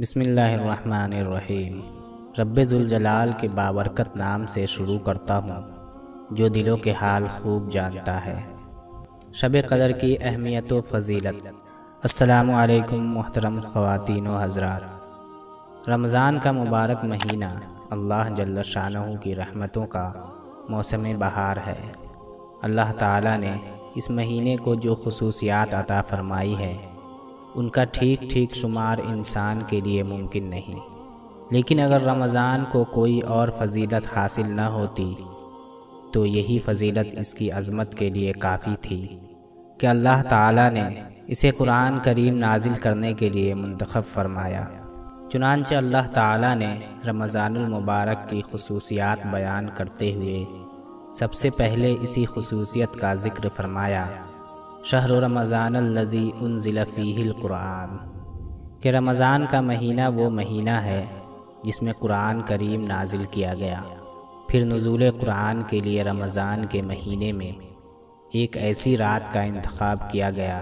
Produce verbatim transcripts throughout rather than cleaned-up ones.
بسم اللہ الرحمن الرحیم۔ رب ذوالجلال کے بابرکت نام سے شروع کرتا ہوں جو دلوں کے حال خوب جانتا ہے۔ شب قدر کی اہمیت و فضیلت۔ السلام علیکم محترم خواتین و حضرات۔ رمضان کا مبارک مہینہ اللہ جل شانہ کی رحمتوں کا موسم بہار ہے۔ اللہ تعالیٰ نے اس مہینے کو جو خصوصیات عطا فرمائی ہے ان کا ٹھیک ٹھیک شمار انسان کے لیے ممکن نہیں، لیکن اگر رمضان کو کوئی اور فضیلت حاصل نہ ہوتی تو یہی فضیلت اس کی عظمت کے لیے کافی تھی کہ اللہ تعالیٰ نے اسے قرآن کریم نازل کرنے کے لیے منتخب فرمایا۔ چنانچہ اللہ تعالیٰ نے رمضان المبارک کی خصوصیات بیان کرتے ہوئے سب سے پہلے اسی خصوصیت کا ذکر فرمایا، شہر رمضان الذی انزل فیہ القرآن، کہ رمضان کا مہینہ وہ مہینہ ہے جس میں قرآن کریم نازل کیا گیا۔ پھر نزول قرآن کے لیے رمضان کے مہینے میں ایک ایسی رات کا انتخاب کیا گیا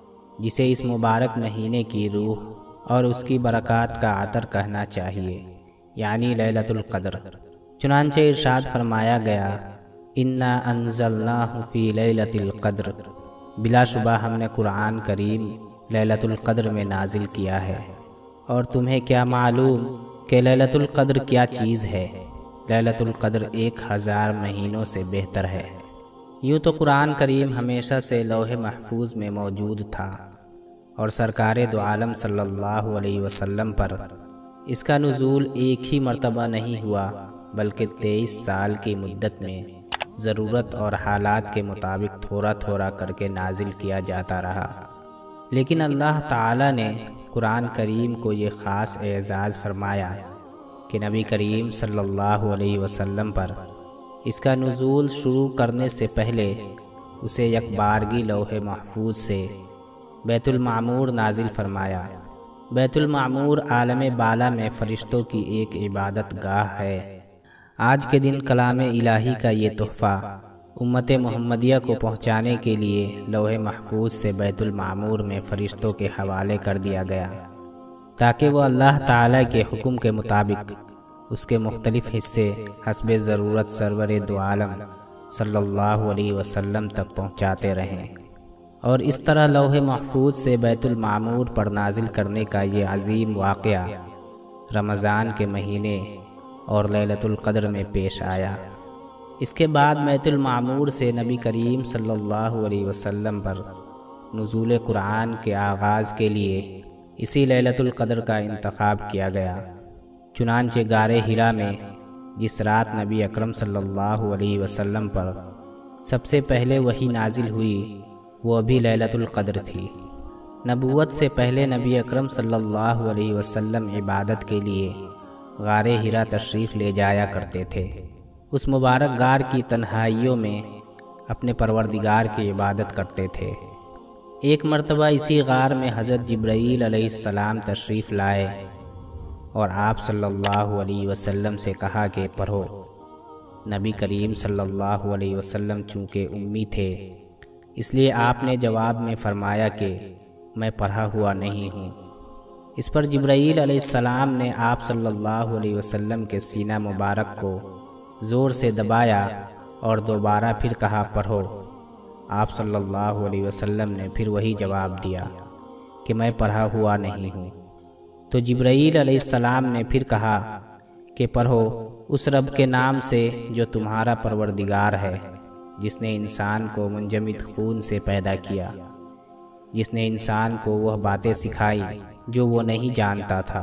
جسے اس مبارک مہینے کی روح اور اس کی برکات کا عطر کہنا چاہیے، یعنی لیلۃ القدر۔ چنانچہ ارشاد فرمایا گیا، انا انزلناہ فی لیلۃ القدر، بلا شبہ ہم نے قرآن کریم لیلۃ القدر میں نازل کیا ہے۔ اور تمہیں کیا معلوم کہ لیلۃ القدر کیا چیز ہے؟ لیلۃ القدر ایک ہزار مہینوں سے بہتر ہے۔ یوں تو قرآن کریم ہمیشہ سے لوح محفوظ میں موجود تھا اور سرکار دو عالم صلی اللہ علیہ وسلم پر اس کا نزول ایک ہی مرتبہ نہیں ہوا بلکہ تیئیس سال کی مدت میں ضرورت اور حالات کے مطابق تھوڑا تھوڑا کر کے نازل کیا جاتا رہا۔ لیکن اللہ تعالیٰ نے قرآن کریم کو یہ خاص اعزاز فرمایا کہ نبی کریم صلی اللہ علیہ وسلم پر اس کا نزول شروع کرنے سے پہلے اسے یکبارگی لوح محفوظ سے بیت المعمور نازل فرمایا۔ بیت المعمور عالم بالا میں فرشتوں کی ایک عبادت گاہ ہے۔ آج کے دن کلام الہی کا یہ تحفہ امت محمدیہ کو پہنچانے کے لیے لوح محفوظ سے بیت المعمور میں فرشتوں کے حوالے کر دیا گیا تاکہ وہ اللہ تعالیٰ کے حکم کے مطابق اس کے مختلف حصے حسب ضرورت سرور دو عالم صلی اللہ علیہ وسلم تک پہنچاتے رہیں۔ اور اس طرح لوح محفوظ سے بیت المعمور پر نازل کرنے کا یہ عظیم واقعہ رمضان کے مہینے اور لیلۃ القدر میں پیش آیا۔ اس کے بعد بیت المعمور سے نبی کریم صلی اللہ علیہ وسلم پر نزول قرآن کے آغاز کے لیے اسی لیلۃ القدر کا انتخاب کیا گیا۔ چنانچہ غار حرا میں جس رات نبی اکرم صلی اللہ علیہ وسلم پر سب سے پہلے وحی نازل ہوئی وہ ابھی لیلۃ القدر تھی۔ نبوت سے پہلے نبی اکرم صلی اللہ علیہ وسلم عبادت کے لیے غار حرا تشریف لے جایا کرتے تھے۔ اس مبارک غار کی تنہائیوں میں اپنے پروردگار کی عبادت کرتے تھے۔ ایک مرتبہ اسی غار میں حضرت جبرائیل علیہ السلام تشریف لائے اور آپ صلی اللہ علیہ وسلم سے کہا کہ پڑھو۔ نبی کریم صلی اللہ علیہ وسلم چونکہ امی تھے اس لیے آپ نے جواب میں فرمایا کہ میں پڑھا ہوا نہیں ہوں۔ اس پر جبرائیل علیہ السلام نے آپ صلی اللہ علیہ وسلم کے سینہ مبارک کو زور سے دبایا اور دوبارہ پھر کہا پڑھو۔ آپ صلی اللہ علیہ وسلم نے پھر وہی جواب دیا کہ میں پڑھا ہوا نہیں ہوں۔ تو جبرائیل علیہ السلام نے پھر کہا کہ پڑھو اس رب کے نام سے جو تمہارا پروردگار ہے، جس نے انسان کو منجمد خون سے پیدا کیا، جس نے انسان کو وہ باتیں سکھائی جو وہ نہیں جانتا تھا۔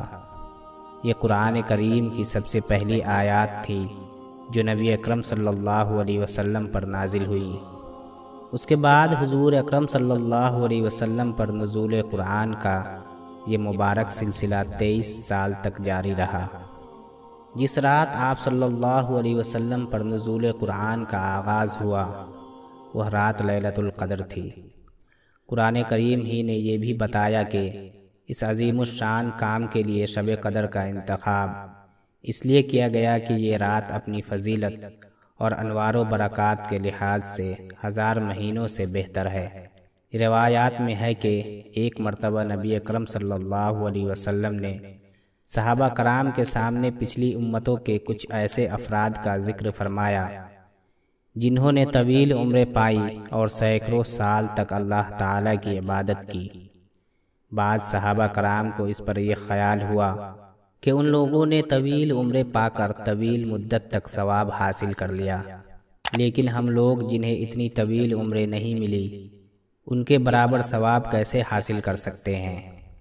یہ قرآن کریم کی سب سے پہلی آیات تھی جو نبی اکرم صلی اللہ علیہ وسلم پر نازل ہوئی۔ اس کے بعد حضور اکرم صلی اللہ علیہ وسلم پر نزول قرآن کا یہ مبارک سلسلہ تیئیس سال تک جاری رہا۔ جس رات آپ صلی اللہ علیہ وسلم پر نزول قرآن کا آغاز ہوا وہ رات لیلۃ القدر تھی۔ قرآن کریم ہی نے یہ بھی بتایا کہ اس عظیم الشان کام کے لیے شب قدر کا انتخاب اس لیے کیا گیا کہ یہ رات اپنی فضیلت اور انوار و برکات کے لحاظ سے ہزار مہینوں سے بہتر ہے۔ روایات میں ہے کہ ایک مرتبہ نبی اکرم صلی اللہ علیہ وسلم نے صحابہ کرام کے سامنے پچھلی امتوں کے کچھ ایسے افراد کا ذکر فرمایا جنہوں نے طویل عمریں پائی اور سینکڑوں سال تک اللہ تعالیٰ کی عبادت کی۔ بعض صحابہ کرام کو اس پر یہ خیال ہوا کہ ان لوگوں نے طویل عمریں پا کر طویل مدت تک ثواب حاصل کر لیا، لیکن ہم لوگ جنہیں اتنی طویل عمریں نہیں ملی ان کے برابر ثواب کیسے حاصل کر سکتے ہیں؟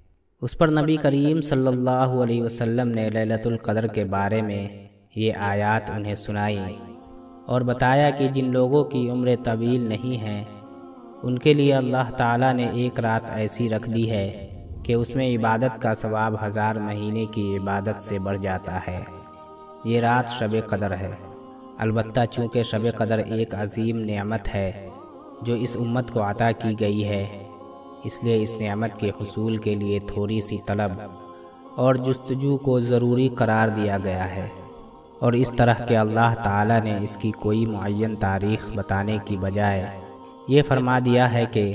اس پر نبی کریم صلی اللہ علیہ وسلم نے لیلۃ القدر کے بارے میں یہ آیات انہیں سنائی اور بتایا کہ جن لوگوں کی عمریں طویل نہیں ہیں ان کے لیے اللہ تعالیٰ نے ایک رات ایسی رکھ دی ہے کہ اس میں عبادت کا ثواب ہزار مہینے کی عبادت سے بڑھ جاتا ہے۔ یہ رات شب قدر ہے، البتہ چونکہ شب قدر ایک عظیم نعمت ہے جو اس امت کو عطا کی گئی ہے، اس لیے اس نعمت کے حصول کے لیے تھوڑی سی طلب اور جستجو کو ضروری قرار دیا گیا ہے، اور اس طرح کہ اللہ تعالیٰ نے اس کی کوئی معین تاریخ بتانے کی بجائے یہ فرما دیا ہے کہ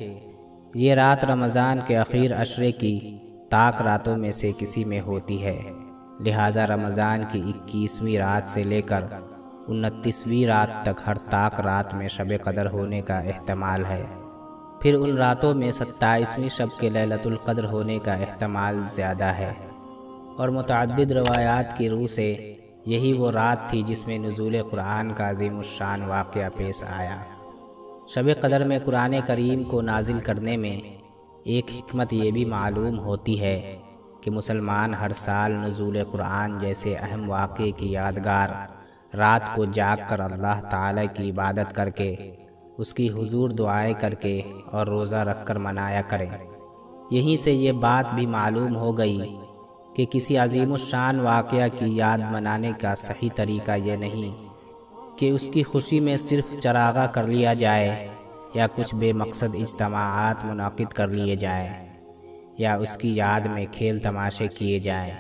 یہ رات رمضان کے اخیر عشرے کی طاق راتوں میں سے کسی میں ہوتی ہے، لہٰذا رمضان کی اکیسویں رات سے لے کر انتیسویں رات تک ہر طاق رات میں شب قدر ہونے کا احتمال ہے۔ پھر ان راتوں میں ستائیسویں شب کے لیلۃ القدر ہونے کا احتمال زیادہ ہے، اور متعدد روایات کی روح سے یہی وہ رات تھی جس میں نزول قرآن کا عظیم الشان واقعہ پیش آیا۔ شب قدر میں قرآن کریم کو نازل کرنے میں ایک حکمت یہ بھی معلوم ہوتی ہے کہ مسلمان ہر سال نزول قرآن جیسے اہم واقعے کی یادگار رات کو جاگ کر اللہ تعالیٰ کی عبادت کر کے، اس کی حضور دعائیں کر کے اور روزہ رکھ کر منایا کریں۔ یہیں سے یہ بات بھی معلوم ہو گئی کہ کسی عظیم الشان واقعہ کی یاد منانے کا صحیح طریقہ یہ نہیں کہ اس کی خوشی میں صرف چراغاں کر لیا جائے یا کچھ بے مقصد اجتماعات منعقد کر لیے جائیں یا اس کی یاد میں کھیل تماشے کیے جائیں،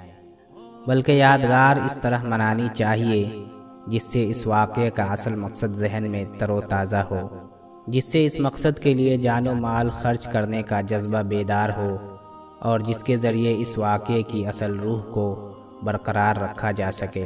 بلکہ یادگار اس طرح منانی چاہیے جس سے اس واقعے کا اصل مقصد ذہن میں تر و تازہ ہو، جس سے اس مقصد کے لیے جان و مال خرچ کرنے کا جذبہ بیدار ہو، اور جس کے ذریعے اس واقعے کی اصل روح کو برقرار رکھا جا سکے۔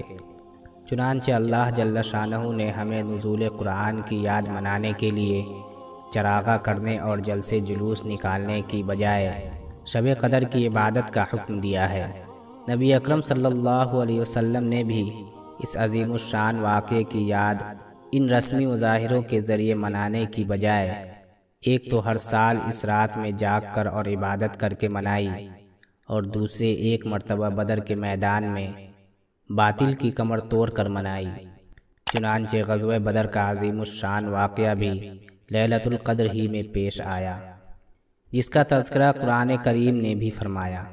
چنانچہ اللہ جل شانہ نے ہمیں نزول قرآن کی یاد منانے کے لیے چراغاں کرنے اور جلسے جلوس نکالنے کی بجائے شب قدر کی عبادت کا حکم دیا ہے۔ نبی اکرم صلی اللہ علیہ وسلم نے بھی اس عظیم الشان واقعے کی یاد ان رسمی مظاہروں کے ذریعے منانے کی بجائے ایک تو ہر سال اس رات میں جاگ کر اور عبادت کر کے منائی، اور دوسرے ایک مرتبہ بدر کے میدان میں باطل کی کمر توڑ کر منائی۔ چنانچہ غزوہ بدر کا عظیم الشان واقعہ بھی لیلۃ القدر ہی میں پیش آیا، جس کا تذکرہ قرآن کریم نے بھی فرمایا۔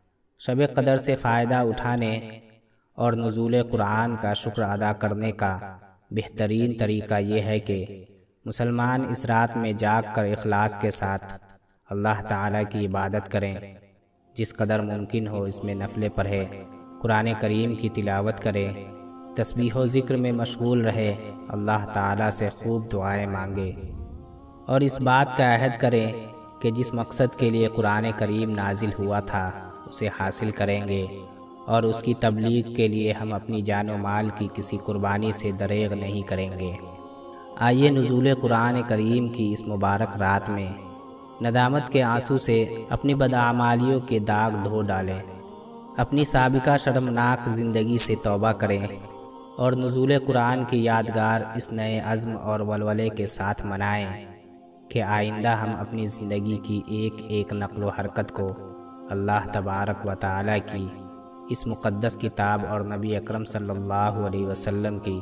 شب قدر سے فائدہ اٹھانے اور نزول قرآن کا شکر ادا کرنے کا بہترین طریقہ یہ ہے کہ مسلمان اس رات میں جاگ کر اخلاص کے ساتھ اللہ تعالیٰ کی عبادت کریں، جس قدر ممکن ہو اس میں نفل پڑھے، قرآن کریم کی تلاوت کرے، تسبیح و ذکر میں مشغول رہے، اللہ تعالیٰ سے خوب دعائیں مانگے، اور اس بات کا عہد کرے کہ جس مقصد کے لیے قرآن کریم نازل ہوا تھا اسے حاصل کریں گے، اور اس کی تبلیغ کے لیے ہم اپنی جان و مال کی کسی قربانی سے دریغ نہیں کریں گے۔ آئیے نزول قرآن کریم کی اس مبارک رات میں ندامت کے آنسو سے اپنی بدعمالیوں کے داغ دھو ڈالیں، اپنی سابقہ شرمناک زندگی سے توبہ کریں، اور نزول قرآن کی یادگار اس نئے عزم اور ولولے کے ساتھ منائیں کہ آئندہ ہم اپنی زندگی کی ایک ایک نقل و حرکت کو اللہ تبارک و تعالیٰ کی اس مقدس کتاب اور نبی اکرم صلی اللہ علیہ وسلم کی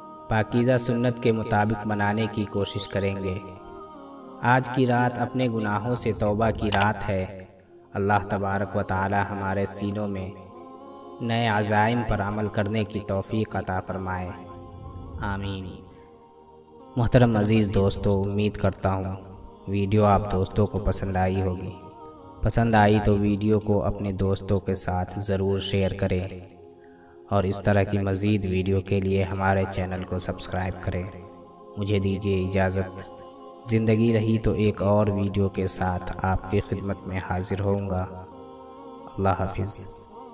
پاکیزہ سنت کے مطابق بنانے کی کوشش کریں گے۔ آج کی رات اپنے گناہوں سے توبہ کی رات ہے۔ اللہ تبارک و تعالی ہمارے سینوں میں نئے عزائم پر عمل کرنے کی توفیق عطا فرمائے، آمین۔ محترم عزیز دوستو، امید کرتا ہوں ویڈیو آپ دوستوں کو پسند آئی ہوگی۔ پسند آئی تو ویڈیو کو اپنے دوستوں کے ساتھ ضرور شیئر کریں، اور اس طرح کی مزید ویڈیو کے لیے ہمارے چینل کو سبسکرائب کریں۔ مجھے دیجیے اجازت، زندگی رہی تو ایک اور ویڈیو کے ساتھ آپ کی خدمت میں حاضر ہوں گا۔ اللہ حافظ۔